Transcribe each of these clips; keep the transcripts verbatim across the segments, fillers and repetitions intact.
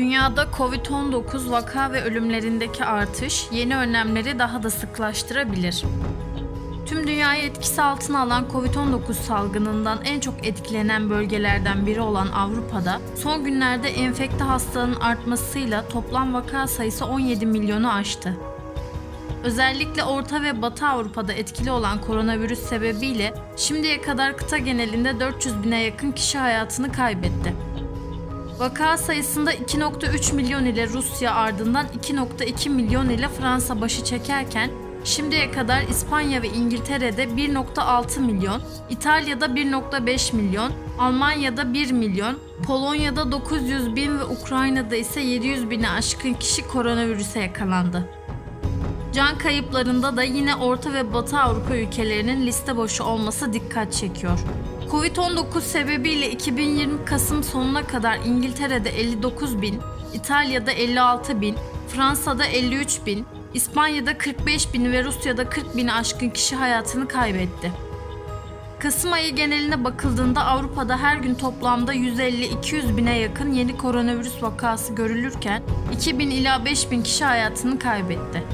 Dünyada kovid on dokuz vaka ve ölümlerindeki artış yeni önlemleri daha da sıklaştırabilir. Tüm dünyayı etkisi altına alan kovid on dokuz salgınından en çok etkilenen bölgelerden biri olan Avrupa'da son günlerde enfekte hastaların artmasıyla toplam vaka sayısı on yedi milyonu aştı. Özellikle Orta ve Batı Avrupa'da etkili olan koronavirüs sebebiyle şimdiye kadar kıta genelinde dört yüz bine yakın kişi hayatını kaybetti. Vaka sayısında iki nokta üç milyon ile Rusya, ardından iki nokta iki milyon ile Fransa başı çekerken şimdiye kadar İspanya ve İngiltere'de bir nokta altı milyon, İtalya'da bir nokta beş milyon, Almanya'da bir milyon, Polonya'da dokuz yüz bin ve Ukrayna'da ise yedi yüz bini aşkın kişi koronavirüse yakalandı. Can kayıplarında da yine Orta ve Batı Avrupa ülkelerinin liste başı olması dikkat çekiyor. kovid on dokuz sebebiyle iki bin yirmi Kasım sonuna kadar İngiltere'de elli dokuz bin, İtalya'da elli altı bin, Fransa'da elli üç bin, İspanya'da kırk beş bin ve Rusya'da kırk bini aşkın kişi hayatını kaybetti. Kasım ayı geneline bakıldığında Avrupa'da her gün toplamda yüz elli iki yüz bine yakın yeni koronavirüs vakası görülürken iki bin ila beş bin kişi hayatını kaybetti.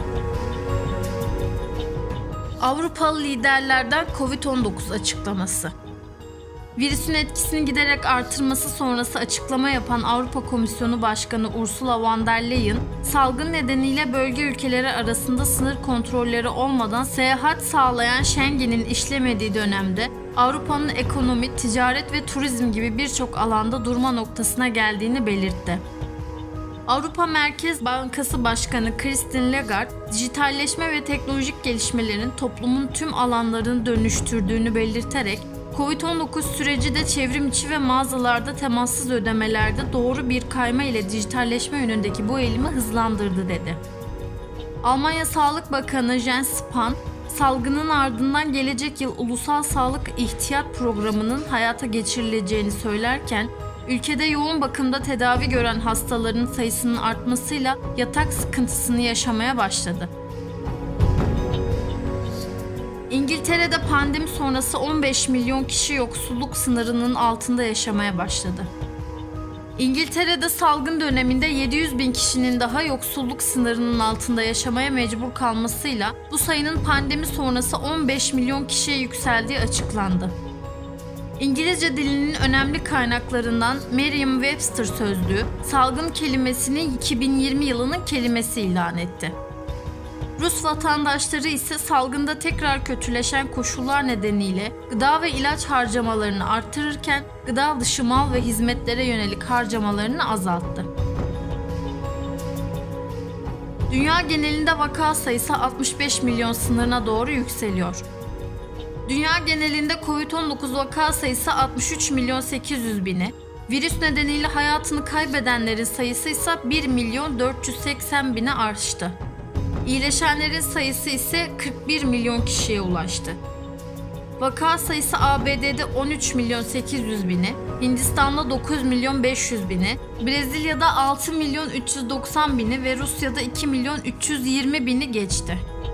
Avrupalı liderlerden kovid on dokuz açıklaması. Virüsün etkisini giderek artırması sonrası açıklama yapan Avrupa Komisyonu Başkanı Ursula von der Leyen, salgın nedeniyle bölge ülkeleri arasında sınır kontrolleri olmadan seyahat sağlayan Schengen'in işlemediği dönemde Avrupa'nın ekonomi, ticaret ve turizm gibi birçok alanda durma noktasına geldiğini belirtti. Avrupa Merkez Bankası Başkanı Christine Lagarde, dijitalleşme ve teknolojik gelişmelerin toplumun tüm alanlarını dönüştürdüğünü belirterek, kovid on dokuz süreci de çevrim içi ve mağazalarda temassız ödemelerde doğru bir kayma ile dijitalleşme yönündeki bu eğilimi hızlandırdı dedi. Almanya Sağlık Bakanı Jens Spahn, salgının ardından gelecek yıl Ulusal Sağlık İhtiyat Programı'nın hayata geçirileceğini söylerken, ülkede yoğun bakımda tedavi gören hastaların sayısının artmasıyla yatak sıkıntısını yaşamaya başladı. İngiltere'de pandemi sonrası on beş milyon kişi yoksulluk sınırının altında yaşamaya başladı. İngiltere'de salgın döneminde yedi yüz bin kişinin daha yoksulluk sınırının altında yaşamaya mecbur kalmasıyla bu sayının pandemi sonrası on beş milyon kişiye yükseldiği açıklandı. İngilizce dilinin önemli kaynaklarından Merriam-Webster sözlüğü, salgın kelimesini iki bin yirmi yılının kelimesi ilan etti. Rus vatandaşları ise salgında tekrar kötüleşen koşullar nedeniyle gıda ve ilaç harcamalarını artırırken gıda dışı mal ve hizmetlere yönelik harcamalarını azalttı. Dünya genelinde vaka sayısı altmış beş milyon sınırına doğru yükseliyor. Dünya genelinde kovid on dokuz vaka sayısı altmış üç milyon sekiz yüz bini, virüs nedeniyle hayatını kaybedenlerin sayısı ise bir milyon dört yüz seksen bini aştı. İyileşenlerin sayısı ise kırk bir milyon kişiye ulaştı. Vaka sayısı A B D'de on üç milyon sekiz yüz bini, Hindistan'da dokuz milyon beş yüz bini, Brezilya'da altı milyon üç yüz doksan bini ve Rusya'da iki milyon üç yüz yirmi bini geçti.